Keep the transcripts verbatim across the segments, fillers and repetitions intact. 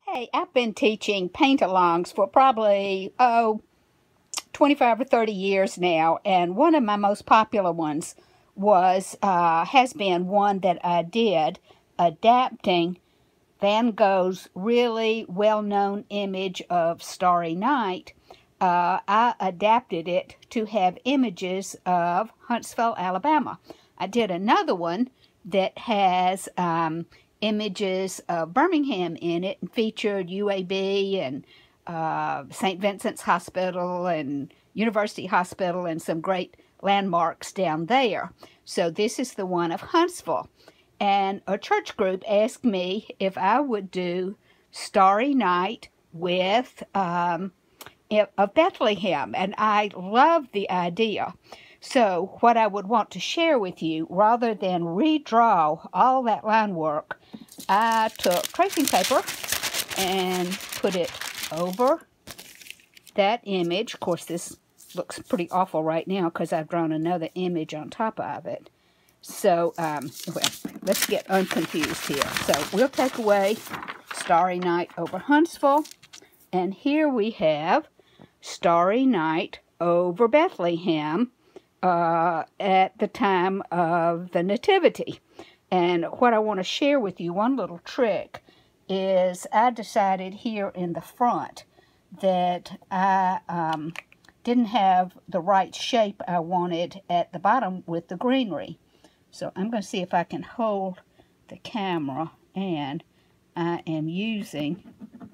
Hey, I've been teaching paint-alongs for probably, oh, twenty-five or thirty years now, and one of my most popular ones was, uh, has been one that I did adapting Van Gogh's really well-known image of Starry Night. Uh, I adapted it to have images of Huntsville, Alabama. I did another one that has um, images of Birmingham in it and featured U A B and uh, Saint Vincent's Hospital and University Hospital and some great landmarks down there. So this is the one of Huntsville. And a church group asked me if I would do Starry Night with um, of Bethlehem, and I love the idea. So what I would want to share with you, rather than redraw all that line work, I took tracing paper and put it over that image. Of course, this looks pretty awful right now because I've drawn another image on top of it. So, um, well, let's get unconfused here. So we'll take away Starry Night over Huntsville, and here we have Starry Night over Bethlehem uh, at the time of the Nativity. And what I want to share with you, one little trick, is I decided here in the front that I um, didn't have the right shape I wanted at the bottom with the greenery. So I'm going to see if I can hold the camera, and I am using,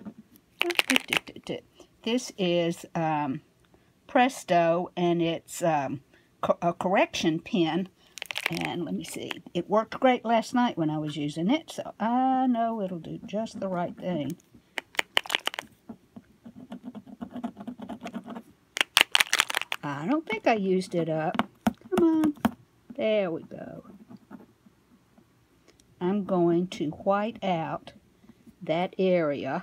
this is um, Presto, and it's um, co a correction pen, and let me see, it worked great last night when I was using it, so I know it'll do just the right thing. I don't think I used it up. Come on. There we go. I'm going to white out that area.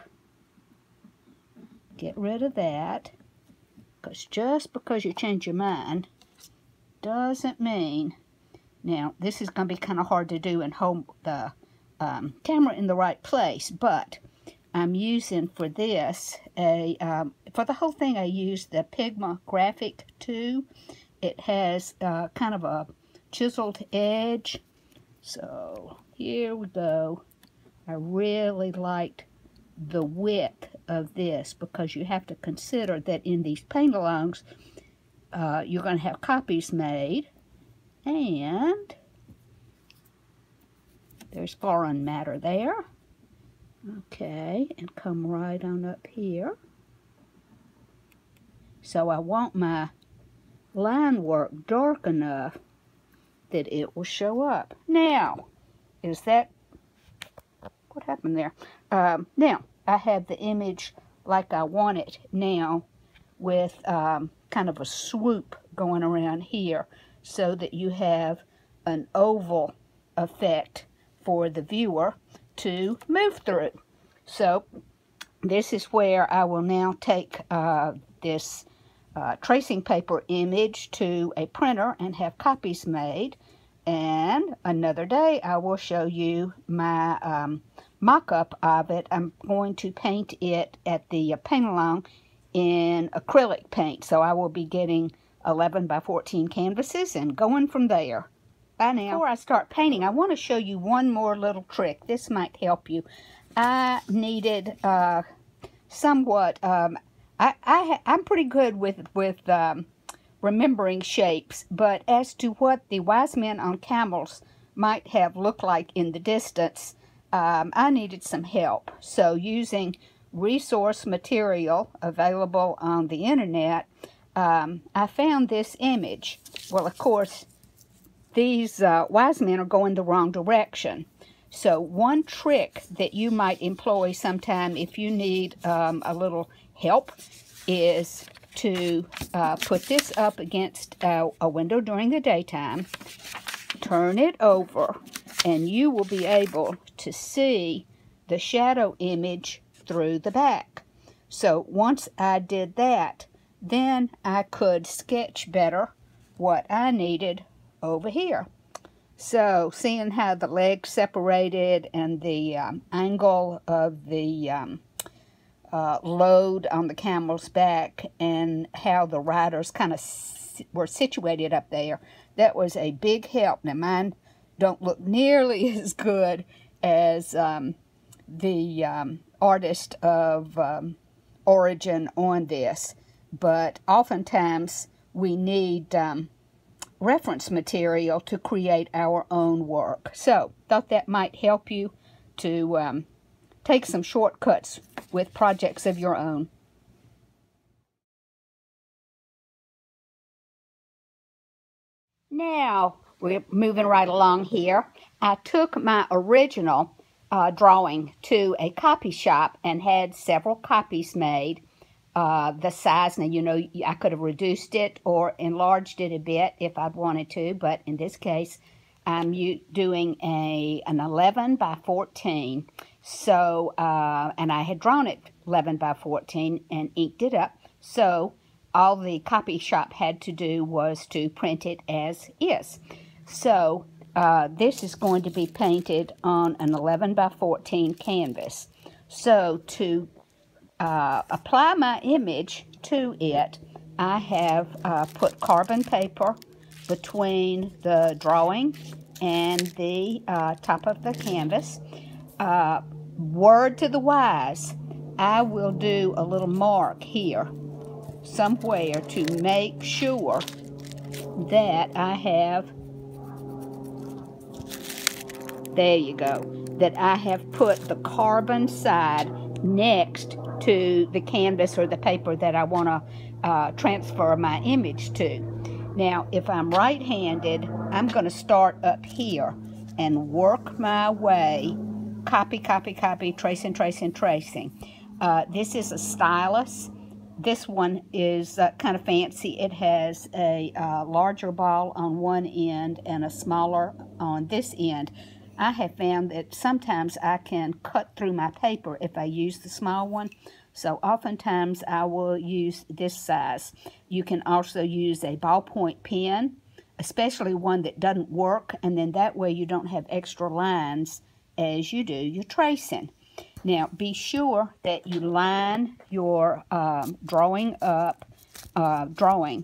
Get rid of that. Because just because you change your mind doesn't mean... Now, this is going to be kind of hard to do and hold the um, camera in the right place, but I'm using for this, a um, for the whole thing I used the Pigma Graphic two. It has uh, kind of a chiseled edge. So here we go. I really liked the width of this because you have to consider that in these paint-alongs uh, you're going to have copies made, and there's foreign matter there. Okay, and come right on up here. So I want my line work dark enough that it will show up. Now, is that, what happened there? Um, now, I have the image like I want it now, with um, kind of a swoop going around here, so that you have an oval effect for the viewer to move through. So, this is where I will now take uh, this Uh, tracing paper image to a printer and have copies made, and another day I will show you my um, mock-up of it. I'm going to paint it at the uh, paint-along in acrylic paint, so I will be getting eleven by fourteen canvases and going from there. Bye now. Before I start painting, I want to show you one more little trick. This might help you. I needed uh, somewhat um, I, I, I'm pretty good with, with um, remembering shapes, but as to what the wise men on camels might have looked like in the distance, um, I needed some help. So using resource material available on the internet, um, I found this image. Well, of course, these uh, wise men are going the wrong direction. So one trick that you might employ sometime if you need um, a little help is to uh, put this up against uh, a window during the daytime, turn it over, and you will be able to see the shadow image through the back. So once I did that, then I could sketch better what I needed over here. So, seeing how the legs separated and the um, angle of the um, uh, load on the camel's back and how the riders kind of were situated up there. That was a big help. Now mine don't look nearly as good as um, the um, artist of um, origin on this, but oftentimes we need um, reference material to create our own work. So thought that might help you to um, take some shortcuts with projects of your own. Now we're moving right along here. I took my original uh, drawing to a copy shop and had several copies made. Uh, the size, now you know I could have reduced it or enlarged it a bit if I'd wanted to, but in this case I'm doing a an eleven by fourteen. So, uh, and I had drawn it eleven by fourteen and inked it up. So all the copy shop had to do was to print it as is. So uh, this is going to be painted on an eleven by fourteen canvas. So to uh, apply my image to it, I have uh, put carbon paper between the drawing and the uh, top of the canvas. Uh, word to the wise, I will do a little mark here somewhere to make sure that I have, there you go, that I have put the carbon side next to the canvas or the paper that I want to uh, transfer my image to. Now, if I'm right-handed, I'm going to start up here and work my way, copy, copy, copy, tracing, tracing, tracing. Uh, this is a stylus. This one is uh, kind of fancy. It has a uh, larger ball on one end and a smaller on this end. I have found that sometimes I can cut through my paper if I use the small one. So oftentimes I will use this size. You can also use a ballpoint pen, especially one that doesn't work, and then that way you don't have extra lines as you do your tracing. Now, be sure that you line your um, drawing up, uh, drawing.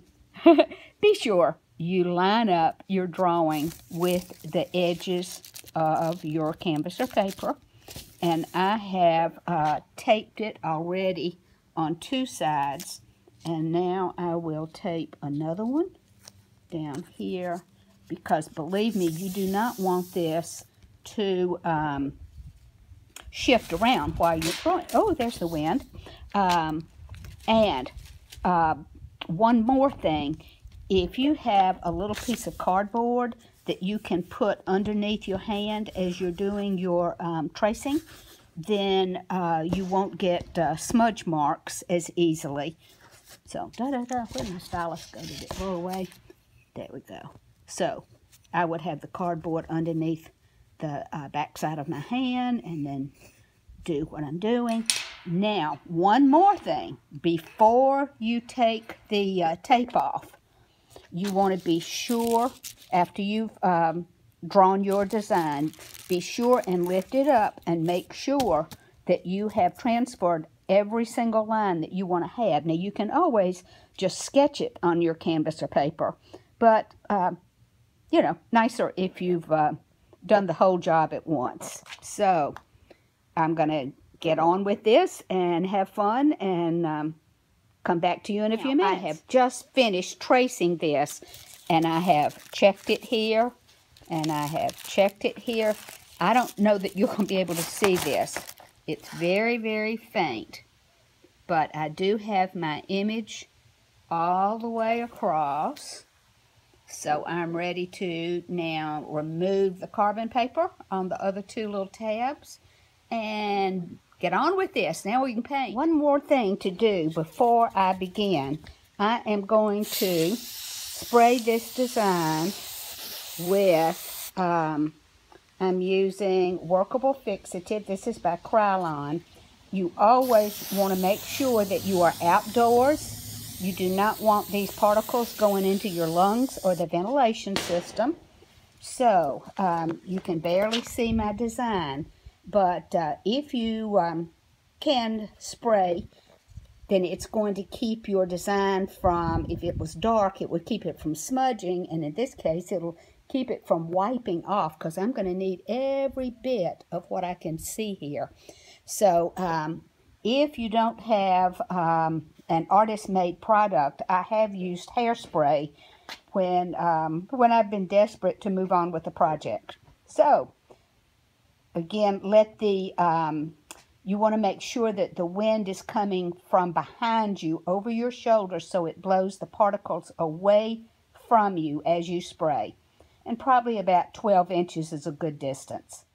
Be sure you line up your drawing with the edges of your canvas or paper. And I have uh, taped it already on two sides. And now I will tape another one down here, because believe me, you do not want this to um, shift around while you're drawing. Oh, there's the wind. Um, and uh, one more thing, if you have a little piece of cardboard that you can put underneath your hand as you're doing your um, tracing, then uh, you won't get uh, smudge marks as easily. So, da-da-da, where did my stylus go? Did it blow away? There we go. So, I would have the cardboard underneath the uh, back side of my hand and then do what I'm doing. Now, one more thing. Before you take the uh, tape off, you want to be sure, after you've um, drawn your design, be sure and lift it up and make sure that you have transferred every single line that you want to have. Now, you can always just sketch it on your canvas or paper, but, uh, you know, nicer if you've uh, done the whole job at once. So, I'm going to get on with this and have fun and um, come back to you in a few minutes. I have just finished tracing this, and I have checked it here, and I have checked it here. I don't know that you're going to be able to see this. It's very, very faint, but I do have my image all the way across. So I'm ready to now remove the carbon paper on the other two little tabs and get on with this. Now we can paint. One more thing to do before I begin. I am going to spray this design with, um, I'm using Workable Fixative. This is by Krylon. You always want to make sure that you are outdoors. You do not want these particles going into your lungs or the ventilation system. So, um, you can barely see my design. But uh, if you um, can spray, then it's going to keep your design from, if it was dark, it would keep it from smudging, and in this case, it'll keep it from wiping off, because I'm going to need every bit of what I can see here. So um, if you don't have um, an artist-made product, I have used hairspray when, um, when I've been desperate to move on with the project. So, again, let the, um, you want to make sure that the wind is coming from behind you over your shoulder so it blows the particles away from you as you spray. And probably about twelve inches is a good distance.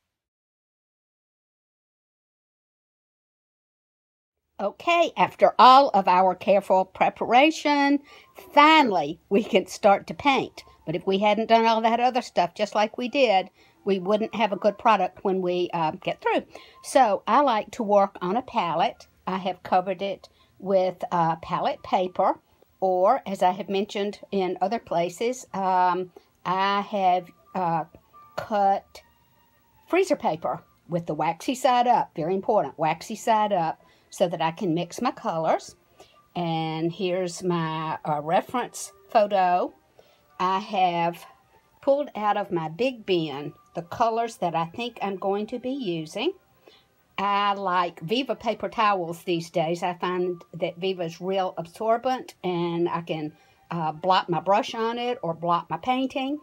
Okay, after all of our careful preparation, finally we can start to paint. But if we hadn't done all that other stuff just like we did, we wouldn't have a good product when we uh, get through. So I like to work on a palette. I have covered it with uh, palette paper, or as I have mentioned in other places, um, I have uh, cut freezer paper with the waxy side up. Very important, waxy side up, so that I can mix my colors. And here's my uh, reference photo. I have pulled out of my big bin the colors that I think I'm going to be using. I like Viva paper towels these days. I find that Viva is real absorbent, and I can uh, blot my brush on it or blot my painting.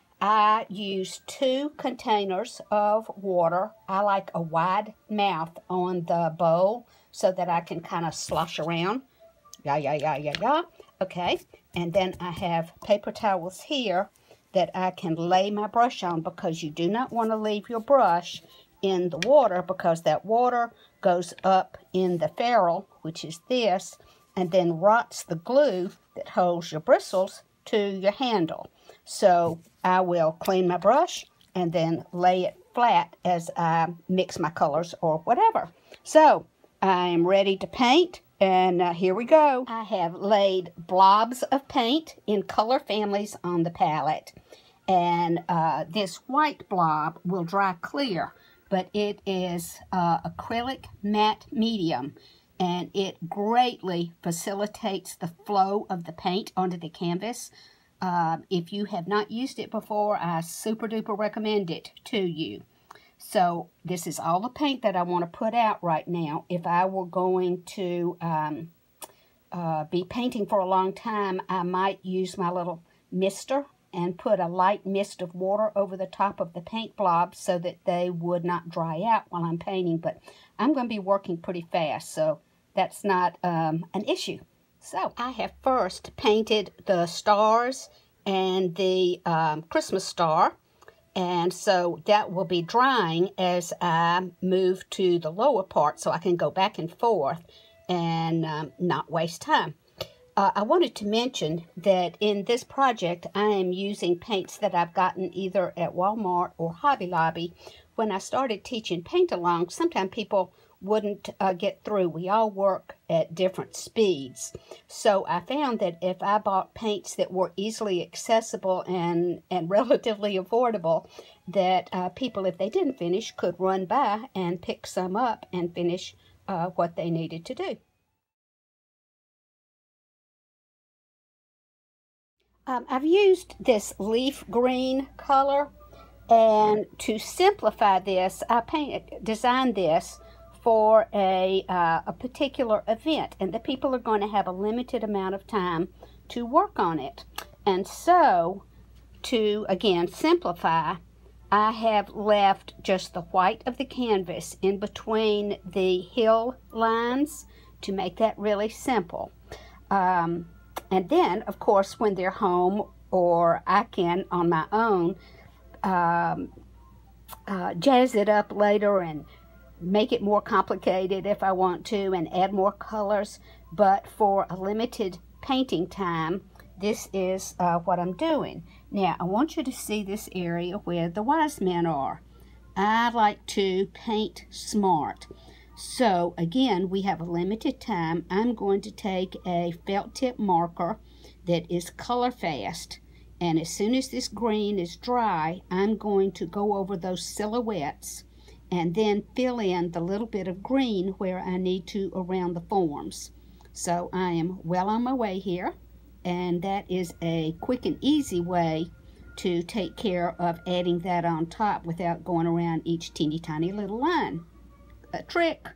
I use two containers of water. I like a wide mouth on the bowl so that I can kind of slosh around. Yeah, yeah, yeah, yeah, yeah. Okay, and then I have paper towels here that I can lay my brush on, because you do not want to leave your brush in the water, because that water goes up in the ferrule, which is this, and then rots the glue that holds your bristles to your handle. So I will clean my brush and then lay it flat as I mix my colors or whatever. So I am ready to paint, and uh, here we go. I have laid blobs of paint in color families on the palette, and uh, this white blob will dry clear, but it is uh, acrylic matte medium, and it greatly facilitates the flow of the paint onto the canvas. Uh, if you have not used it before, I super duper recommend it to you. So this is all the paint that I want to put out right now. If I were going to um, uh, be painting for a long time, I might use my little mister and put a light mist of water over the top of the paint blobs so that they would not dry out while I'm painting. But I'm going to be working pretty fast, so that's not um, an issue. So I have first painted the stars and the um, Christmas star. And so that will be drying as I move to the lower part, so I can go back and forth and um, not waste time. Uh, I wanted to mention that in this project, I am using paints that I've gotten either at Walmart or Hobby Lobby. When I started teaching paint-along, sometimes people wouldn't uh, get through. We all work at different speeds. So I found that if I bought paints that were easily accessible and, and relatively affordable, that uh, people, if they didn't finish, could run by and pick some up and finish uh, what they needed to do. Um, I've used this leaf green color, and to simplify this, I painted, designed this for a, uh, a particular event, and the people are going to have a limited amount of time to work on it. And so, to, again, simplify, I have left just the white of the canvas in between the hill lines to make that really simple. Um, and then, of course, when they're home, or I can, on my own, um, uh, jazz it up later and make it more complicated if I want to, and add more colors. But for a limited painting time, this is uh, what I'm doing. Now, I want you to see this area where the wise men are. I like to paint smart. So, again, we have a limited time. I'm going to take a felt tip marker that is color fast. And as soon as this green is dry, I'm going to go over those silhouettes and then fill in the little bit of green where I need to around the forms. So I am well on my way here, and that is a quick and easy way to take care of adding that on top without going around each teeny tiny little line. A trick.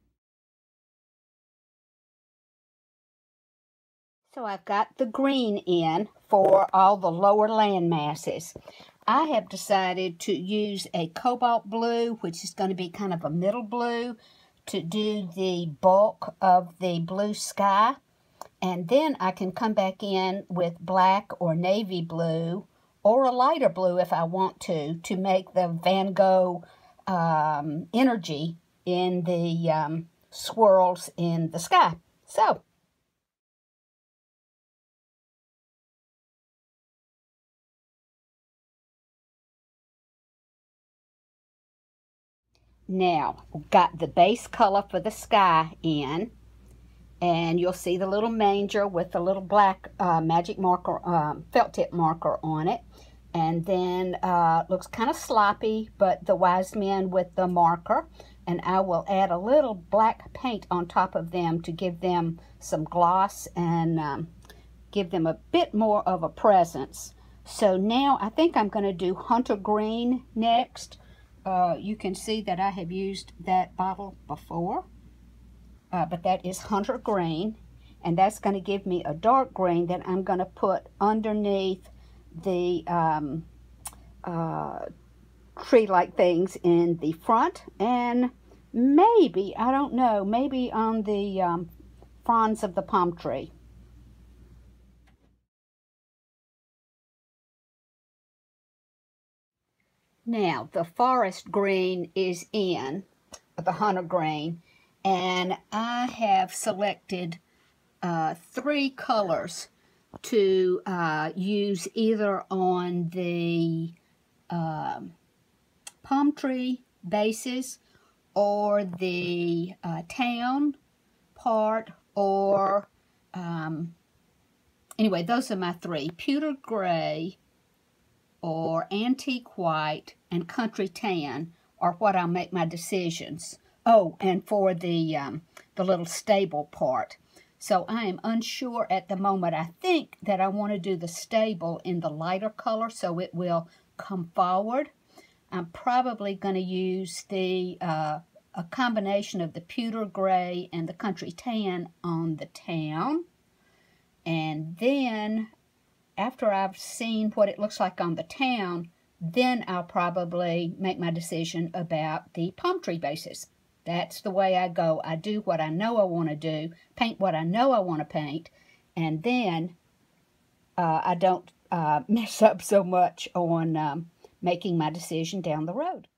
So I've got the green in for all the lower land masses. I have decided to use a cobalt blue, which is going to be kind of a middle blue, to do the bulk of the blue sky. And then I can come back in with black or navy blue or a lighter blue if I want to, to make the Van Gogh um, energy in the um, swirls in the sky. So, now, we've got the base color for the sky in, and you'll see the little manger with the little black uh, magic marker, um, felt tip marker on it. And then uh, looks kind of sloppy, but the wise men with the marker. And I will add a little black paint on top of them to give them some gloss and um, give them a bit more of a presence. So now I think I'm going to do Hunter Green next. Uh, you can see that I have used that bottle before, uh, but that is Hunter Green, and that's going to give me a dark green that I'm going to put underneath the um, uh, tree-like things in the front, and maybe, I don't know, maybe on the um, fronds of the palm tree. Now, the forest green is in, the Hunter Green, and I have selected uh, three colors to uh, use either on the uh, palm tree bases or the uh, town part, or um, anyway, those are my three: pewter gray, or antique white, and country tan are what I'll make my decisions. Oh, and for the um, the little stable part. So I am unsure at the moment. I think that I want to do the stable in the lighter color so it will come forward. I'm probably going to use the uh, a combination of the pewter gray and the country tan on the town. And then after I've seen what it looks like on the town, then I'll probably make my decision about the palm tree bases. That's the way I go. I do what I know I want to do, paint what I know I want to paint, and then uh, I don't uh, mess up so much on um, making my decision down the road.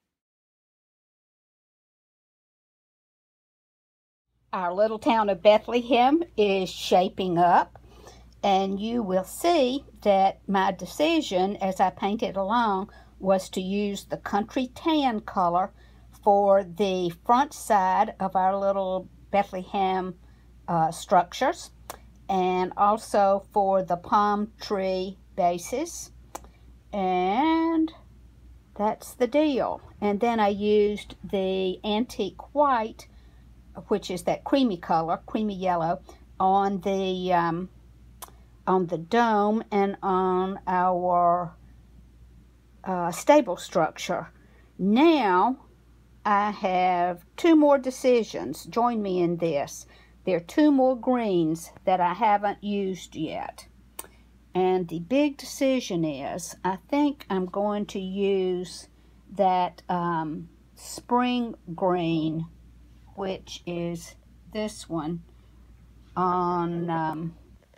Our little town of Bethlehem is shaping up. And you will see that my decision as I painted along was to use the country tan color for the front side of our little Bethlehem uh, structures, and also for the palm tree bases. And that's the deal. And then I used the antique white, which is that creamy color, creamy yellow, on the um, on the dome and on our uh, stable structure. Now I have two more decisions. Join me in this. There are two more greens that I haven't used yet. And the big decision is, I think I'm going to use that um, spring green, which is this one, on um,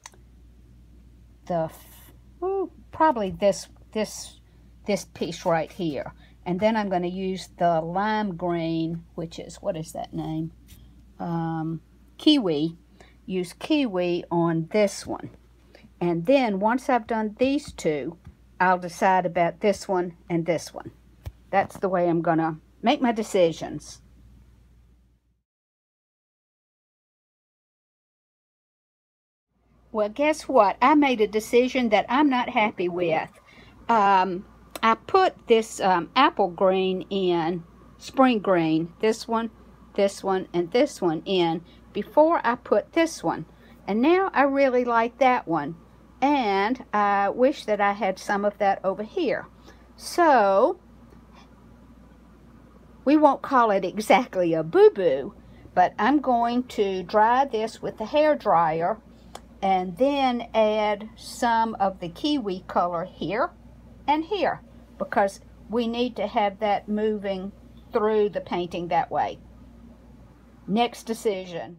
the ooh, probably this this this piece right here. And then I'm going to use the lime green, which is, what is that name? Um, kiwi. Use kiwi on this one. And then once I've done these two, I'll decide about this one and this one. That's the way I'm going to make my decisions. Well, guess what? I made a decision that I'm not happy with. Um, I put this um, apple green in spring green, this one, this one, and this one in before I put this one. And now I really like that one. And I wish that I had some of that over here. So, we won't call it exactly a boo-boo, but I'm going to dry this with the hair dryer and then add some of the kiwi color here and here, because we need to have that moving through the painting that way. Next decision.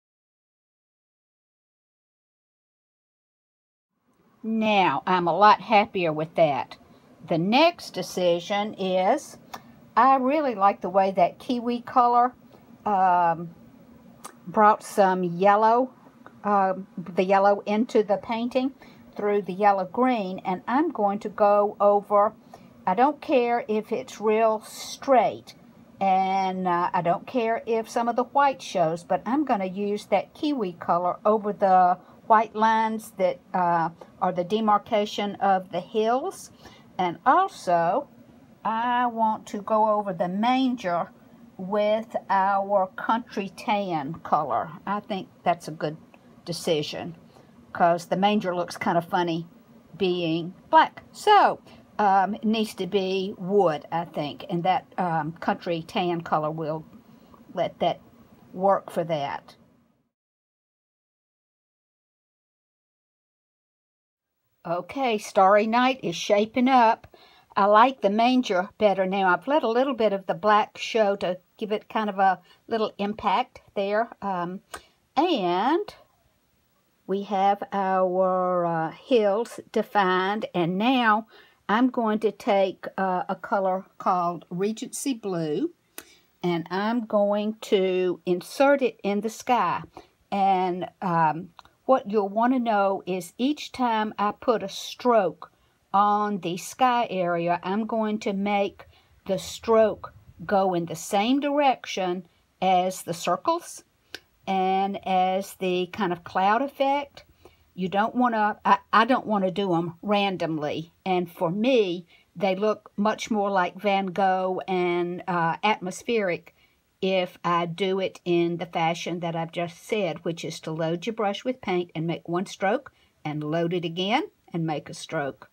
Now, I'm a lot happier with that. The next decision is, I really like the way that kiwi color um, brought some yellow, uh, the yellow into the painting through the yellow green, and I'm going to go over, I don't care if it's real straight, and uh, I don't care if some of the white shows, but I'm going to use that kiwi color over the white lines that uh, are the demarcation of the hills. And also, I want to go over the manger with our country tan color. I think that's a good decision because the manger looks kind of funny being black. So, um, it needs to be wood, I think, and that um, country tan color will let that work for that. Okay, Starry Night is shaping up. I like the manger better now. I've let a little bit of the black show to give it kind of a little impact there. Um, and we have our uh, hills defined. And now I'm going to take uh, a color called Regency Blue. And I'm going to insert it in the sky. And um, what you'll want to know is each time I put a stroke on the sky area, I'm going to make the stroke go in the same direction as the circles and as the kind of cloud effect. You don't want to, I, I don't want to do them randomly. And for me, they look much more like Van Gogh and uh, atmospheric if I do it in the fashion that I've just said, which is to load your brush with paint and make one stroke and load it again and make a stroke.